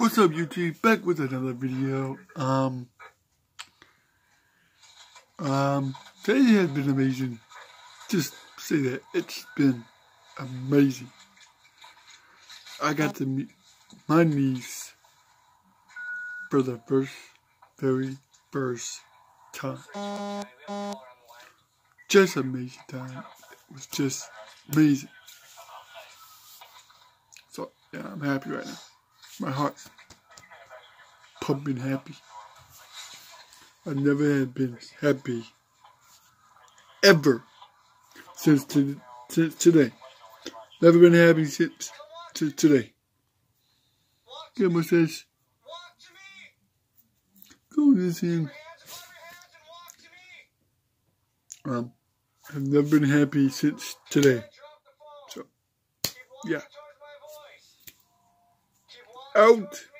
What's up, YouTube? Back with another video. Today has been amazing. Just say that it's been amazing. I got to meet my niece for the very first time. Just amazing time. It was just amazing. So yeah, I'm happy right now. My heart's pumping happy. I never had been happy ever since today. Never been happy since today. Grandma says, go this in. I've never been happy since today. So, yeah. Out.